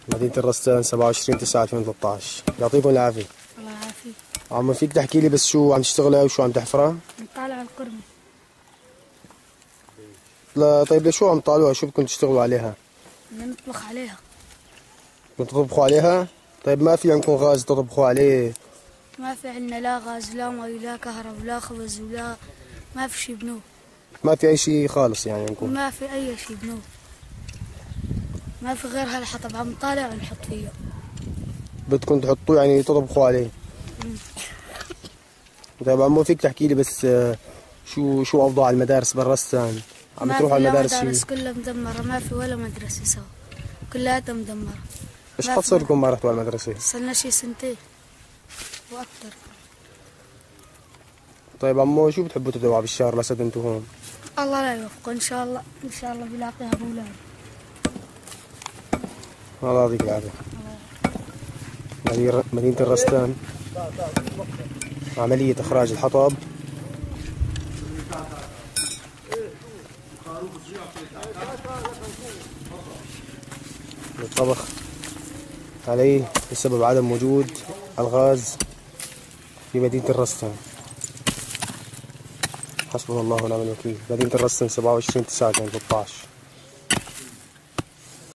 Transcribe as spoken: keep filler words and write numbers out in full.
مدينة الرستان سبعة وعشرين تسعة ألفين وثلاثة عشر. يعطيكم العافية. الله يعافيك. عمو فيك تحكي لي بس شو عم تشتغلها وشو عم تحفرها؟ عم طالع القرمة. لا طيب لشو عم تطالعوها؟ شو بدكم تشتغلوا عليها؟ بدنا نطبخ عليها. بدكم تطبخوا عليها؟ طيب ما في عندكم غاز تطبخوا عليه؟ ما في عندنا لا غاز لا مي لا كهرب لا خبز ولا ما في شي بنوب. ما في أي شيء خالص يعني عندكم؟ ما في أي شي بنوب. ما في غير هالحطب عم طالع ونحط فيه. بدكم تحطوه يعني تطبخوا عليه؟ طيب عمو فيك تحكي لي بس شو شو أوضاع المدارس بالرستان؟ عم تروحوا على المدارس؟ ما في المدارس كلها مدمرة، ما في ولا مدرسة سوا، كلها مدمرة. ايش قد صار لكم ما رحتوا على المدرسة؟ صرنا شي سنتين وأكثر. طيب عمو شو بتحبوا تدعوا بالشهر لسد انتوا هون؟ الله لا يوفقه إن شاء الله، إن شاء الله بيلاقيها بأولاده. الله يعطيك العافية. مدينة الرستان عملية إخراج الحطب للطبخ عليه بسبب عدم وجود الغاز في مدينة الرستان. حسبنا الله ونعم الوكيل. مدينة الرستان سبعة وعشرين تسعة ألفين وثلاثة عشر.